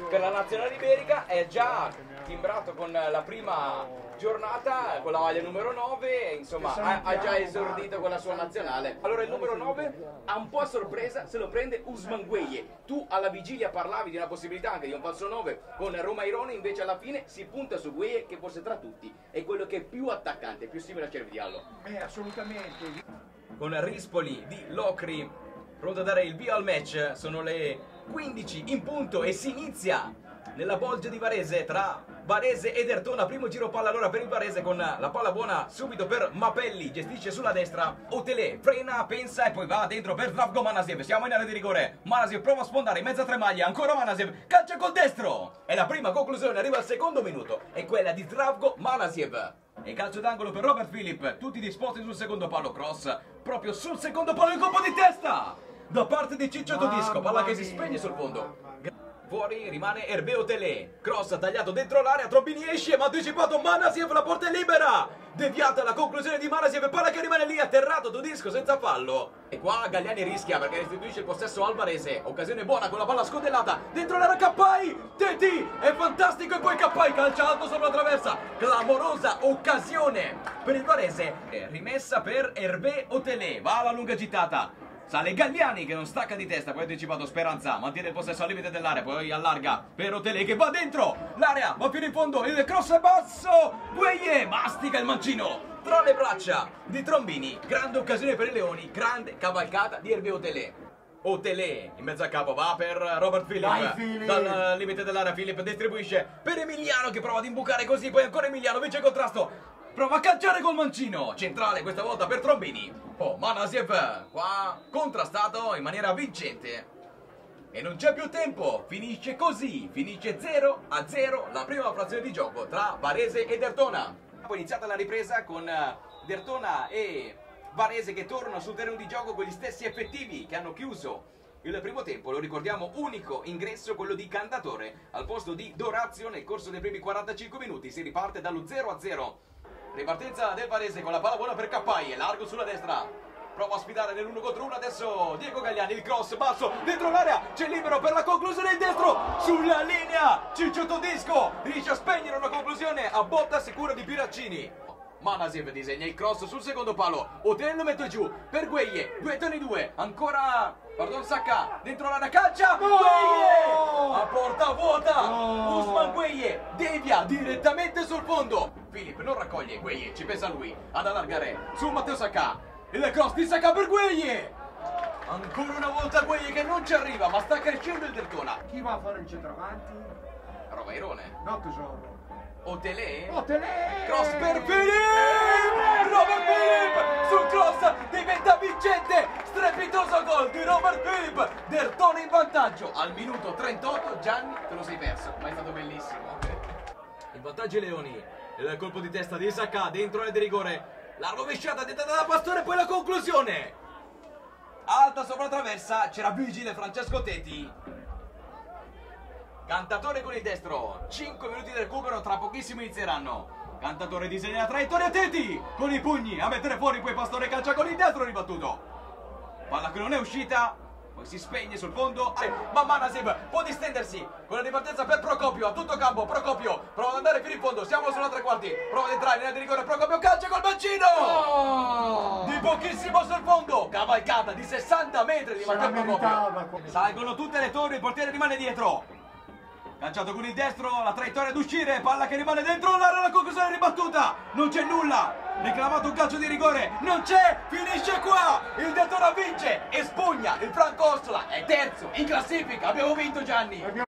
per la nazionale iberica, è già timbrato con la prima giornata con la maglia numero 9, insomma ha già esordito con la sua nazionale. Allora il numero 9 ha un po' a sorpresa, se lo prende Ousmane Gueye. Tu alla vigilia parlavi di una possibilità anche di un falso 9 con Roma Irone, invece alla fine si punta su Gueye, che forse tra tutti è quello che è più attaccante, più simile a Cervidiallo. Assolutamente. Con Rispoli di Locri pronto a dare il via al match, sono le 15 in punto e si inizia nella bolgia di Varese tra Varese ed Ertona. Primo giro palla allora per il Varese con la palla buona subito per Mapelli, gestisce sulla destra Otelé, frena, pensa e poi va dentro per Zdravko Manasiev. Siamo in area di rigore, Manasiev prova a sfondare in mezzo a tre maglie, ancora Manasiev, calcia col destro e la prima conclusione arriva al secondo minuto, è quella di Zdravko Manasiev. E calcio d'angolo per Robert Philipp, tutti disposti sul secondo palo, cross proprio sul secondo palo, il colpo di testa da parte di Ciccio Todisco, palla che si spegne sul fondo. Fuori rimane Hervé Otelé, cross tagliato dentro l'area, Trombini esce ma anticipato Manasiev, la porta è libera, deviata la conclusione di Manasiev, palla che rimane lì, atterrato Todisco senza fallo. E qua Galliani rischia perché restituisce il possesso al Varese, occasione buona con la palla scodellata, dentro l'area Cappai, Teti, è fantastico e poi Cappai calcia alto sopra la traversa, clamorosa occasione per il Varese, rimessa per Hervé Otelé, va alla lunga gittata. Sale Galliani che non stacca di testa, poi ha anticipato Speranza, mantiene il possesso al limite dell'area, poi allarga per Otelé che va dentro l'area, va fino in fondo, il cross è basso, Gueye mastica il mancino tra le braccia di Trombini, grande occasione per i Leoni, grande cavalcata di Hervé Otelé. Otelé in mezzo a capo va per Robert Philipp, dal limite dell'area Philipp distribuisce per Emiliano che prova ad imbucare così, poi ancora Emiliano vince il contrasto, prova a calciare col mancino, centrale questa volta per Trombini. Oh, Manasiev qua contrastato in maniera vincente. E non c'è più tempo, finisce così, finisce 0-0 la prima frazione di gioco tra Varese ed Ertona. Poi iniziata la ripresa con Ertona e Varese che tornano sul terreno di gioco con gli stessi effettivi che hanno chiuso il primo tempo. Lo ricordiamo, unico ingresso quello di Cantatore al posto di Dorazio nel corso dei primi 45 minuti. Si riparte dallo 0-0. Ripartenza del Varese con la palla buona per Cappai, largo sulla destra, prova a sfidare nell'1 contro 1 adesso Diego Galliani, il cross basso dentro l'area, c'è libero per la conclusione, il destro sulla linea, Ciccio Todisco riesce a spegnere una conclusione a botta sicura di Piraccini. Manasiev disegna il cross sul secondo palo, Otelé lo mette giù per Gueye, 2-2, ancora pardon Sacca, dentro l'area calcia, Gueye a porta vuota, Ousmane Gueye devia direttamente sul fondo, Philipp non raccoglie, Gueye ci pensa lui ad allargare su Matteo Sacca, il cross di Sacca per Gueye, ancora una volta Gueye che non ci arriva ma sta crescendo il Dertona. Chi va a fare il centravanti? Roma Irone, No tesoro. Otelé, Otelé! cross per Philipp, Robert Philipp sul cross diventa vincente, strepitoso gol di Robert Philipp, Dertona in vantaggio al minuto 38. Gianni te lo sei perso ma è stato bellissimo. Il vantaggio ai Leoni, il colpo di testa di Sacca dentro l'area di rigore, la rovesciata dettata da Pastore, poi la conclusione alta sopra la traversa, c'era vigile Francesco Teti. Cantatore con il destro, 5 minuti di recupero, tra pochissimo inizieranno. Cantatore disegna la traiettoria, Teti con i pugni a mettere fuori, poi Pastore calcia con il destro ribattuto. Palla che non è uscita, poi si spegne sul fondo, ma Manasiev può distendersi con la ripartenza per Procopio, a tutto campo, Procopio prova ad andare fino in fondo, siamo sulla tre quarti, prova ad entrare nella di rigore, Procopio calcia col mancino! Di pochissimo sul fondo, cavalcata di 60 metri di Matteo Procopio. Salgono tutte le torri, il portiere rimane dietro. Lanciato con il destro, la traiettoria ad uscire, palla che rimane dentro l'area, la conclusione ribattuta, non c'è nulla, reclamato un calcio di rigore, non c'è, finisce qua, il Dertona vince e spugna il Franco Ossola, è terzo in classifica, abbiamo vinto Gianni.